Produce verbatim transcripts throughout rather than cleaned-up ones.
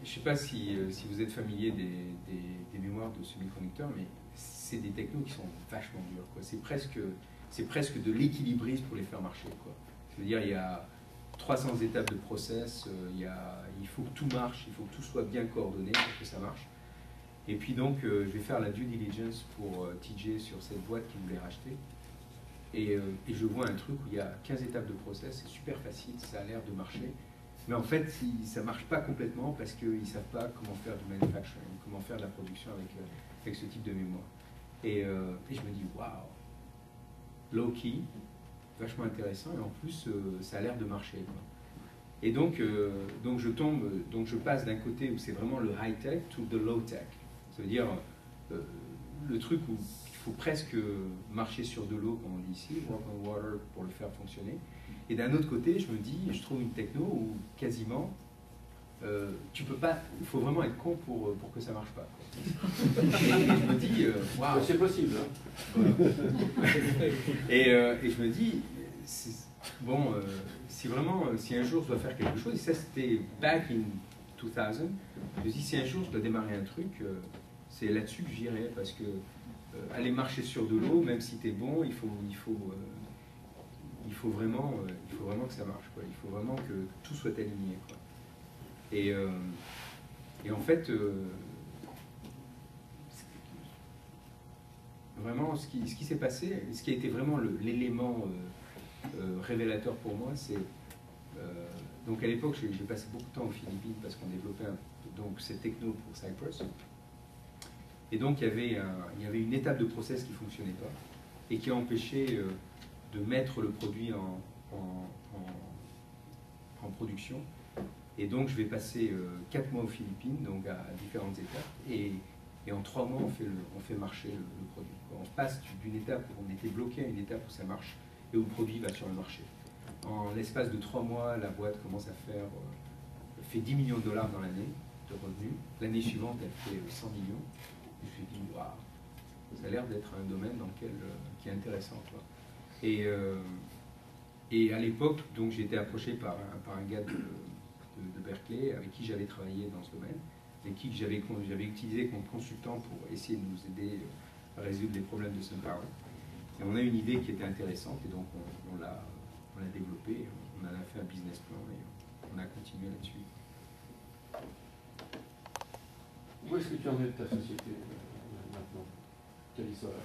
je ne sais pas si, euh, si vous êtes familier des, des, des mémoires de semi-conducteurs, mais c'est des technos qui sont vachement durs. C'est presque, c'est presque de l'équilibrisme pour les faire marcher, quoi. Je veux dire, il y a trois cents étapes de process, euh, il, y a, il faut que tout marche, il faut que tout soit bien coordonné pour que ça marche. Et puis donc, euh, je vais faire la due diligence pour euh, T J sur cette boîte qui voulait racheter. Et, euh, et je vois un truc où il y a quinze étapes de process, c'est super facile, ça a l'air de marcher. Mais en fait, ça ne marche pas complètement parce qu'ils ne savent pas comment faire du manufacturing, comment faire de la production avec, euh, avec ce type de mémoire. Et, euh, et je me dis, waouh, low-key, vachement intéressant, et en plus, euh, ça a l'air de marcher, quoi. Et donc, euh, donc, je tombe, donc je passe d'un côté où c'est vraiment le high-tech to the low-tech. Ça veut dire euh, le truc où il faut presque marcher sur de l'eau, comme on dit ici, walk on water, pour le faire fonctionner. Et d'un autre côté, je me dis, je trouve une techno où quasiment, euh, tu peux pas, il faut vraiment être con pour, pour que ça marche pas. Et, et je me dis, euh, waouh, c'est possible. Hein. Voilà. et, euh, et je me dis, bon, euh, si vraiment, si un jour je dois faire quelque chose, et ça c'était back in deux mille, je me dis, si un jour je dois démarrer un truc, euh, c'est là-dessus que j'irai, parce que euh, aller marcher sur de l'eau, même si tu es bon, il faut, il faut, euh, il faut vraiment, euh, il faut vraiment que ça marche, quoi. Il faut vraiment que tout soit aligné, quoi. Et, euh, et en fait, euh, vraiment, ce qui, ce qui s'est passé, ce qui a été vraiment l'élément euh, euh, révélateur pour moi, c'est euh, donc à l'époque, j'ai passé beaucoup de temps aux Philippines parce qu'on développait un, donc cette techno pour Cypress. Et donc il y avait, un, il y avait une étape de process qui ne fonctionnait pas et qui a empêché euh, de mettre le produit en, en, en, en production. Et donc je vais passer euh, quatre mois aux Philippines, donc à, à différentes étapes, et, et en trois mois on fait, le, on fait marcher le, le produit. On passe d'une étape où on était bloqué à une étape où ça marche et où le produit va sur le marché. En l'espace de trois mois, la boîte commence à faire euh, fait dix millions de dollars dans l'année de revenus. L'année suivante, elle fait cent millions. Je me suis dit, waouh, ça a l'air d'être un domaine dans lequel, euh, qui est intéressant, quoi. Et, euh, et à l'époque, donc j'ai été approché par un, par un gars de, de, de Berkeley avec qui j'avais travaillé dans ce domaine, et qui j'avais utilisé comme consultant pour essayer de nous aider à résoudre les problèmes de SunPower. Et on a une idée qui était intéressante, et donc on, on l'a on l'a développée, on en a fait un business plan, et on a continué là-dessus. Où est-ce que tu en es de ta société euh, maintenant? Quelle histoire?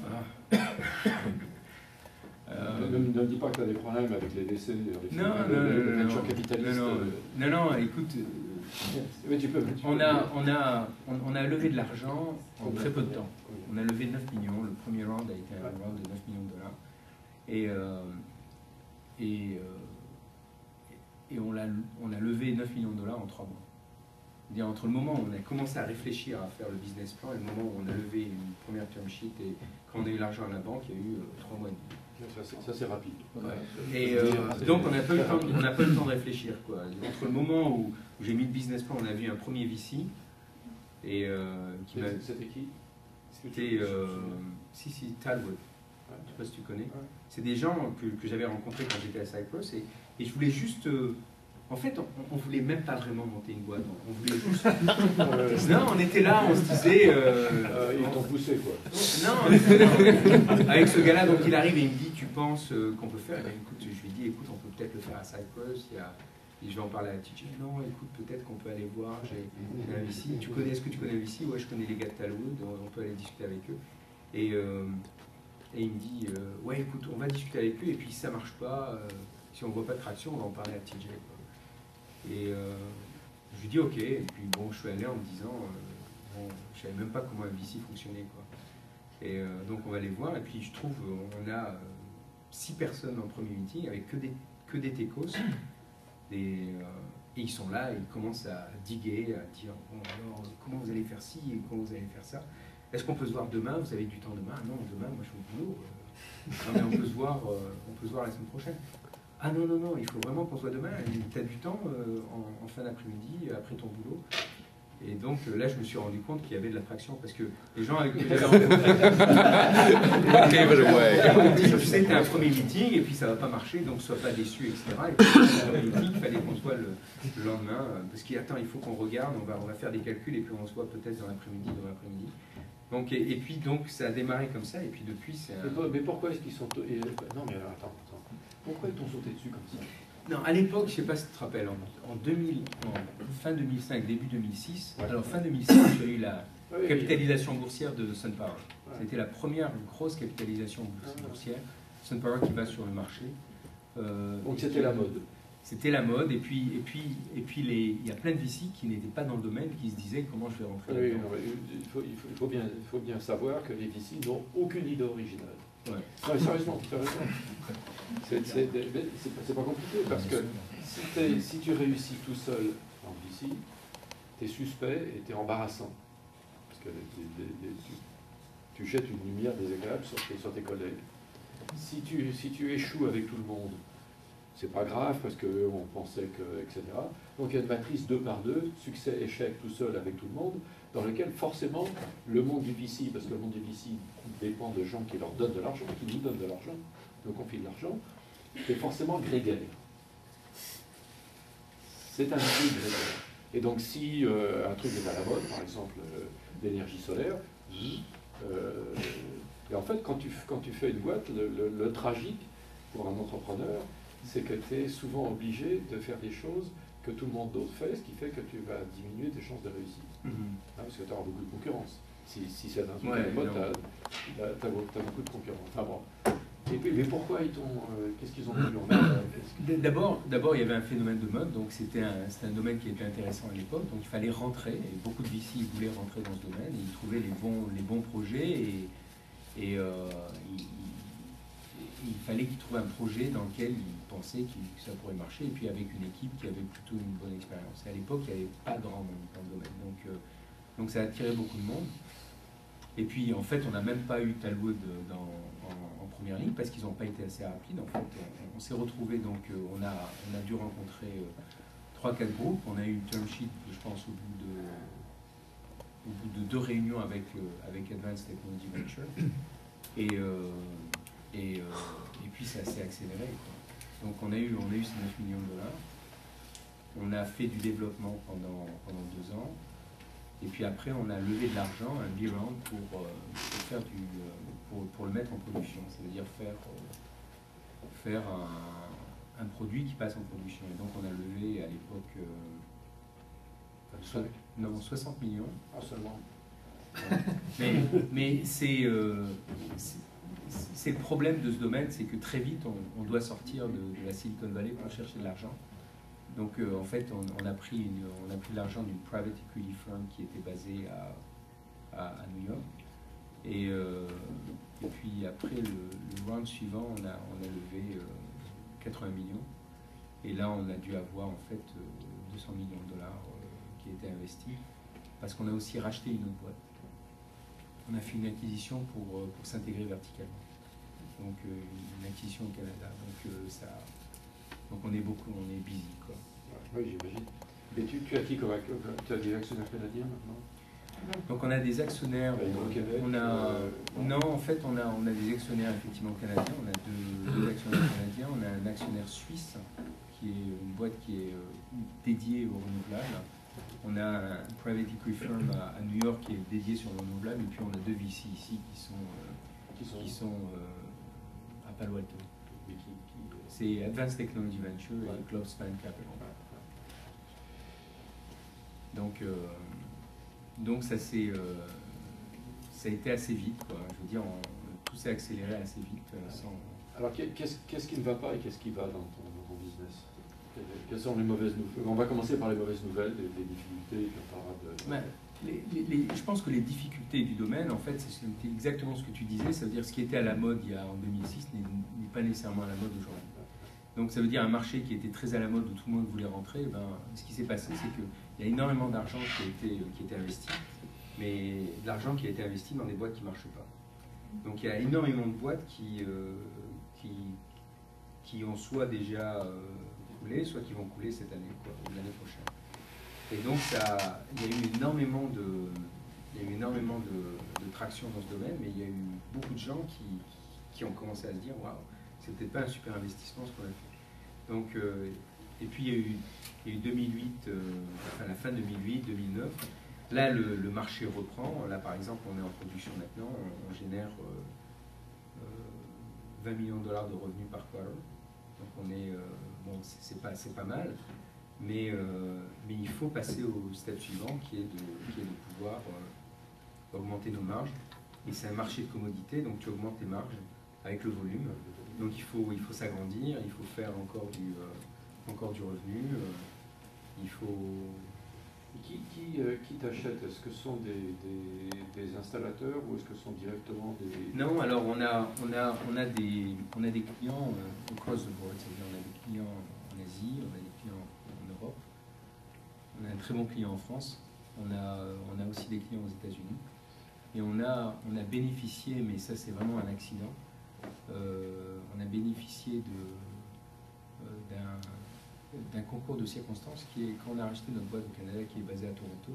Euh, ne, ne, ne dis pas que tu as des problèmes avec les décès, avec non, les, non, les, non, les non, ventures capitalistes. non, non, non, non, écoute, mais tu peux, tu on, peux a, on, a, on, on a levé de l'argent en très peu de temps. On a levé neuf millions, le premier round a été un round de neuf millions de dollars. Et, euh, et, euh, et on, a, on a levé neuf millions de dollars en trois mois. C'est-à-dire entre le moment où on a commencé à réfléchir à faire le business plan et le moment où on a levé une première term sheet et quand on a eu l'argent à la banque, il y a eu euh, trois mois et demi. Ça c'est rapide. Ouais. Et euh, donc on n'a pas, pas eu le temps de réfléchir, quoi. Entre le moment où, où j'ai mis le business plan, on a vu un premier V C. Et euh, qui m'a. C'était qui? C'était euh, si si Talwood. Ouais. Je ne sais pas si tu connais. Ouais. C'est des gens que, que j'avais rencontrés quand j'étais à Cypress et, et je voulais juste. Euh, en fait, on ne voulait même pas vraiment monter une boîte. On voulait juste. Non, on était là, on se disait. Euh, euh, ils t'ont poussé, quoi. Non, non, avec ce gars-là, donc il arrive et il me dit, tu penses euh, qu'on peut faire? Et bien, écoute, je lui dis, écoute, on peut peut-être le faire à Cypress. Il y a... Et je vais en parler à T J. Non, écoute, peut-être qu'on peut aller voir. J'ai un V C. Tu connais, est-ce que tu connais un V C? Ouais, je connais les gars de Talwood. On peut aller discuter avec eux. Et, euh, et il me dit, euh, ouais, écoute, on va discuter avec eux. Et puis si ça marche pas, euh, si on ne voit pas de traction, on va en parler à T J. Et euh, je lui dis ok, et puis bon, je suis allé en me disant, euh, bon, je savais même pas comment un V C fonctionnait, quoi. Et euh, donc on va les voir, et puis je trouve, on a euh, six personnes en premier meeting avec que des, que des techos, des, euh, et ils sont là, et ils commencent à diguer, à dire, bon alors, comment vous allez faire ci, et comment vous allez faire ça? Est-ce qu'on peut se voir demain? Vous avez du temps demain? Non, demain, moi je suis au boulot. Euh, non, mais on peut se voir, euh, on peut se voir la semaine prochaine. Ah non, non, non, il faut vraiment qu'on soit demain. Tu as du temps euh, en, en fin d'après-midi, après ton boulot. Et donc euh, là, je me suis rendu compte qu'il y avait de l'attraction parce que les gens avec qui j'avais rencontré, c'était un premier meeting et puis ça va pas marcher, donc sois pas déçu, et cetera. Et puis le premier meeting, il fallait qu'on soit le, le lendemain parce qu'il attend, il faut qu'on regarde, on va, on va faire des calculs et puis on se voit peut-être dans l'après-midi, dans l'après-midi. Donc et, et puis donc ça a démarré comme ça et puis depuis c'est. Un... Mais pourquoi est-ce qu'ils sont et, non mais alors, attends, attends. Pourquoi ils t'ont sauté dessus comme ça? Non, à l'époque, je ne sais pas si tu te rappelles, en, en, deux mille, en fin deux mille cinq, début deux mille six, ouais. Alors fin deux mille six, il y a eu la oui, capitalisation boursière de SunPower. Ouais. C'était la première grosse capitalisation boursière. SunPower qui va sur le marché. Euh, Donc c'était la mode. C'était la mode, et puis, et puis, et puis les, il y a plein de V C qui n'étaient pas dans le domaine, qui se disaient comment je vais rentrer oui, là-dedans. Non, il, faut, il, faut, il, faut bien, il faut bien savoir que les V C n'ont aucune idée originale. Ouais. Non, sérieusement, sérieusement. C'est pas compliqué parce que si, si tu réussis tout seul en V C, tu es suspect et tu es embarrassant. Parce que les, les, les, tu, tu jettes une lumière désagréable sur tes, sur tes collègues. Si tu, si tu échoues avec tout le monde, c'est pas grave parce qu'on pensait que, et cetera. Donc il y a une matrice deux par deux, succès, échec tout seul avec tout le monde, dans lequel forcément le monde du V C, parce que le monde du V C dépend de gens qui leur donnent de l'argent, qui nous donnent de l'argent, nous confient de l'argent, est forcément grégaire. C'est un truc grégaire. Et donc si euh, un truc est à la mode, par exemple euh, l'énergie solaire, euh, et en fait quand tu, quand tu fais une boîte, le, le, le tragique pour un entrepreneur, c'est que tu es souvent obligé de faire des choses que tout le monde d'autre fait, ce qui fait que tu vas diminuer tes chances de réussite. Mm-hmm. hein, parce que tu auras beaucoup de concurrence. Si, si c'est un truc ouais, à la mode, tu as, as, as beaucoup de concurrence. Enfin, bon. Et puis, mais pourquoi ils t'ont... Euh, qu'est-ce qu'ils ont voulu en faire? D'abord, d'abord, il y avait un phénomène de mode, donc c'était un, un domaine qui était intéressant à l'époque, donc il fallait rentrer, et beaucoup de V C voulaient rentrer dans ce domaine, et ils trouvaient les bons, les bons projets, et, et euh, ils, il fallait qu'ils trouvent un projet dans lequel ils pensaient que ça pourrait marcher, et puis avec une équipe qui avait plutôt une bonne expérience. Et à l'époque, il n'y avait pas grand monde dans le domaine, donc, euh, donc ça a attiré beaucoup de monde. Et puis, en fait, on n'a même pas eu Talwood dans, en, en première ligne, parce qu'ils n'ont pas été assez rapides. En fait, on, on s'est retrouvés, donc euh, on, a, on a dû rencontrer trois quatre euh, groupes. On a eu une term sheet, je pense, au bout de, au bout de deux réunions avec, euh, avec Advanced Technology Venture. Et... Euh, Et, euh, et puis ça s'est accéléré, quoi. Donc on a eu, on a eu ces neuf millions de dollars. On a fait du développement pendant, pendant deux ans. Et puis après, on a levé de l'argent, un B-round, pour, euh, pour, faire du, euh, pour, pour le mettre en production. C'est-à-dire faire, euh, faire un, un produit qui passe en production. Et donc on a levé à l'époque euh, so, non, soixante millions. Ah, seulement. Mais, mais c'est... Euh, c'est le problème de ce domaine, c'est que très vite, on, on doit sortir de, de la Silicon Valley pour chercher de l'argent. Donc, euh, en fait, on, on a pris, une, on a pris l'argent d'une private equity firm qui était basée à, à, à New York. Et, euh, et puis, après, le, le round suivant, on a, on a levé euh, quatre-vingts millions. Et là, on a dû avoir, en fait, euh, deux cents millions de dollars euh, qui étaient investis, parce qu'on a aussi racheté une autre boîte. On a fait une acquisition pour, pour s'intégrer verticalement. Donc euh, une acquisition au Canada. Donc euh, ça, donc on est beaucoup, on est busy, quoi. Oui, j'imagine. Et tu, tu as qui comme tu as des actionnaires canadiens maintenant? Donc on a des actionnaires. Au Québec, on a, euh, non, en fait, on a, on a des actionnaires effectivement canadiens. On a deux, deux actionnaires canadiens. On a un actionnaire suisse qui est une boîte qui est euh, dédiée aux renouvelables. On a un private equity firm à, à New York qui est dédié sur le renouvelable, et puis on a deux V C ici qui sont, euh, qui sont, qui sont euh, à Palo Alto. C'est Advanced Technology Venture ouais. et Globespan Capital. Donc, euh, donc ça, euh, ça a été assez vite, quoi. Je veux dire, on, tout s'est accéléré assez vite. Euh, sans... Alors, qu'est-ce qu'est-ce qui ne va pas et qu'est-ce qui va dans ton, dans ton business? Quelles sont les mauvaises nouvelles? On va commencer par les mauvaises nouvelles, les, les difficultés, et puis on parlera de... Ben, les, les, les, je pense que les difficultés du domaine, en fait, c'est exactement ce que tu disais. Ça veut dire ce qui était à la mode il y a, en deux mille six n'est pas nécessairement à la mode aujourd'hui. Donc ça veut dire un marché qui était très à la mode, où tout le monde voulait rentrer. Ben, ce qui s'est passé, c'est qu'il y a énormément d'argent qui a été, qui a été investi, mais de l'argent qui a été investi dans des boîtes qui ne marchent pas. Donc il y a énormément de boîtes qui, euh, qui, qui ont soit déjà... Euh, soit qui vont couler cette année, quoi, ou l'année prochaine. Et donc, ça, il y a eu énormément de, il y a eu énormément de, de traction dans ce domaine, mais il y a eu beaucoup de gens qui, qui ont commencé à se dire, waouh, c'est peut-être pas un super investissement ce qu'on a fait. Donc, euh, et puis il y a eu, il y a eu deux mille huit, euh, enfin la fin deux mille huit, deux mille neuf. Là, le, le marché reprend. Là, par exemple, on est en production maintenant, on, on génère euh, euh, vingt millions de dollars de revenus par quarter. Donc, on est, euh, bon, c'est pas, c'est pas mal, mais, euh, mais il faut passer au step suivant, qui est de, qui est de pouvoir euh, augmenter nos marges. Et c'est un marché de commodité, donc tu augmentes tes marges avec le volume. Donc, il faut, il faut s'agrandir, il faut faire encore du, euh, encore du revenu. Euh, il faut. Qui, qui, euh, qui t'achète? Est-ce que ce sont des, des, des installateurs ou est-ce que ce sont directement des... Non, alors on a, on a, on a, des, on a des clients euh, across the board, c'est-à-dire on a des clients en Asie, on a des clients en Europe, on a un très bon client en France, on a, on a aussi des clients aux États-Unis, et on a, on a bénéficié, mais ça c'est vraiment un accident, euh, on a bénéficié de, euh, d'un d'un concours de circonstances qui est quand on a racheté notre boîte au Canada qui est basée à Toronto.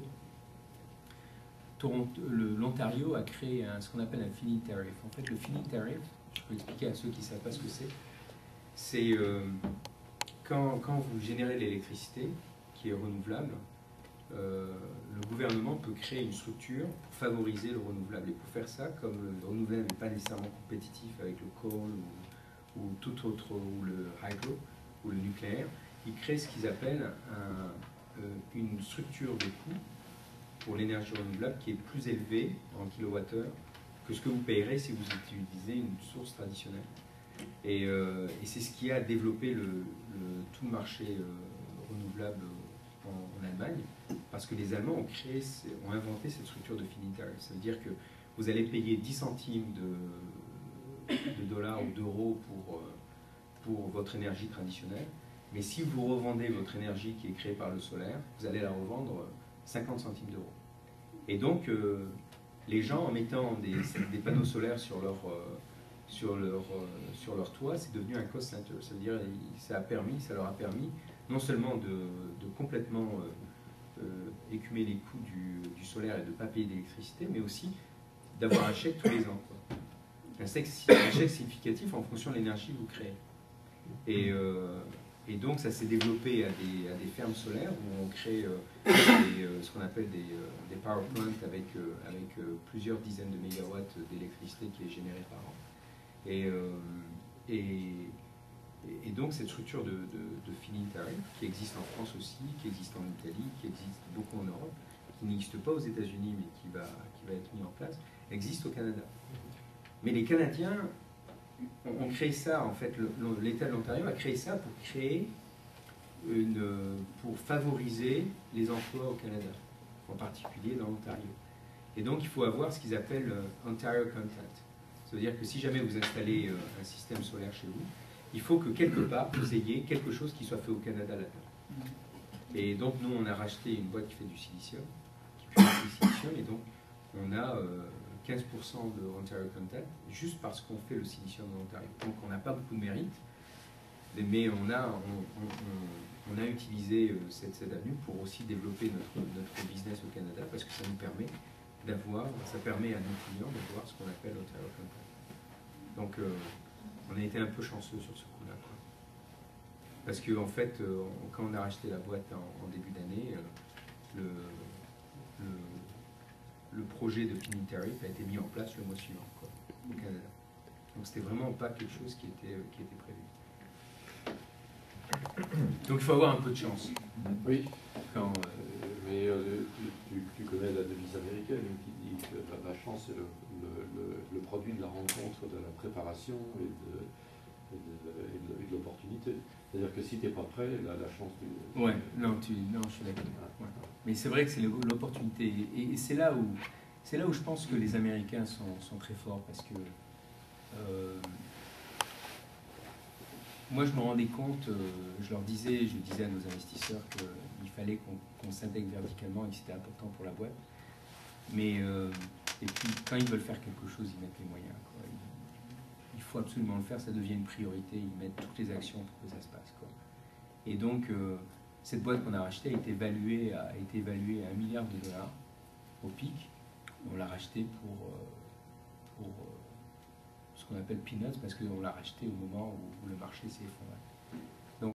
Toronto L'Ontario a créé un, ce qu'on appelle un feed-in tariff. En fait, le feed-in tariff, je peux expliquer à ceux qui ne savent pas ce que c'est, c'est euh, quand, quand vous générez l'électricité qui est renouvelable, euh, le gouvernement peut créer une structure pour favoriser le renouvelable. Et pour faire ça, comme le renouvelable n'est pas nécessairement compétitif avec le coal ou, ou tout autre, ou le hydro, ou le nucléaire, ils créent ce qu'ils appellent un, euh, une structure de coût pour l'énergie renouvelable qui est plus élevée en kilowattheure que ce que vous payerez si vous utilisez une source traditionnelle. Et, euh, et c'est ce qui a développé le, le, tout le marché euh, renouvelable en, en Allemagne, parce que les Allemands ont, créé, ont inventé cette structure de feed-in tariff. Ça veut dire que vous allez payer dix centimes de, de dollars ou d'euros pour, pour votre énergie traditionnelle. Mais si vous revendez votre énergie qui est créée par le solaire, vous allez la revendre cinquante centimes d'euros. Et donc, euh, les gens, en mettant des, des panneaux solaires sur leur, euh, sur leur, euh, sur leur toit, c'est devenu un cost center. Ça veut dire ça a permis, ça leur a permis non seulement de, de complètement euh, euh, écumer les coûts du, du solaire et de ne pas payer d'électricité, mais aussi d'avoir un chèque tous les ans. Quoi. Un, chèque, un chèque significatif en fonction de l'énergie que vous créez. Et, euh, et donc ça s'est développé à des, à des fermes solaires où on crée euh, des, euh, ce qu'on appelle des, euh, des power plants avec, euh, avec euh, plusieurs dizaines de mégawatts d'électricité qui est générée par an. Et, euh, et, et donc cette structure de, de, de feed-in tariff qui existe en France aussi, qui existe en Italie, qui existe beaucoup en Europe, qui n'existe pas aux États-Unis mais qui va, qui va être mis en place, existe au Canada. Mais les Canadiens on crée ça, en fait, l'État de l'Ontario a créé ça pour créer une, pour favoriser les emplois au Canada, en particulier dans l'Ontario. Et donc il faut avoir ce qu'ils appellent Ontario Content. Ça veut dire que si jamais vous installez un système solaire chez vous, il faut que quelque part vous ayez quelque chose qui soit fait au Canada là-dedans. Et donc nous on a racheté une boîte qui fait du silicium, qui fait du silicium, et donc on a euh, quinze pour cent de Ontario Content, juste parce qu'on fait le silicium en Ontario. Donc on n'a pas beaucoup de mérite, mais on a, on, on, on a utilisé cette, cette avenue pour aussi développer notre, notre business au Canada, parce que ça nous permet d'avoir, ça permet à nos clients d'avoir ce qu'on appelle Ontario Content. Donc euh, on a été un peu chanceux sur ce coup-là. Parce que en fait, euh, quand on a racheté la boîte en, en début d'année, euh, le, le le projet de feed-in tariff a été mis en place le mois suivant, quoi, au Canada. Donc c'était vraiment pas quelque chose qui était, qui était prévu. Donc il faut avoir un peu de chance. Oui. Quand, euh, mais euh, tu, tu, tu connais la devise américaine qui dit que la, la chance est le, le, le, le produit de la rencontre, de la préparation et de, et de, de l'opportunité. C'est-à-dire que si tu n'es pas prêt, la, la chance... Tu, ouais, non, tu, non, je suis d'accord. Ouais. Mais c'est vrai que c'est l'opportunité. Et, et c'est là où c'est là où je pense que les Américains sont, sont très forts, parce que euh, moi je me rendais compte, euh, je leur disais, je disais à nos investisseurs qu'il fallait qu'on qu'on s'intègre verticalement et que c'était important pour la boîte. Mais euh, et puis quand ils veulent faire quelque chose, ils mettent les moyens, quoi. Il, il faut absolument le faire, ça devient une priorité, ils mettent toutes les actions pour que ça se passe, quoi. Et donc, euh, cette boîte qu'on a rachetée a été évaluée à, a été évaluée à un milliard de dollars au pic. On l'a rachetée pour, pour ce qu'on appelle peanuts parce qu'on l'a racheté au moment où, où le marché s'est effondré.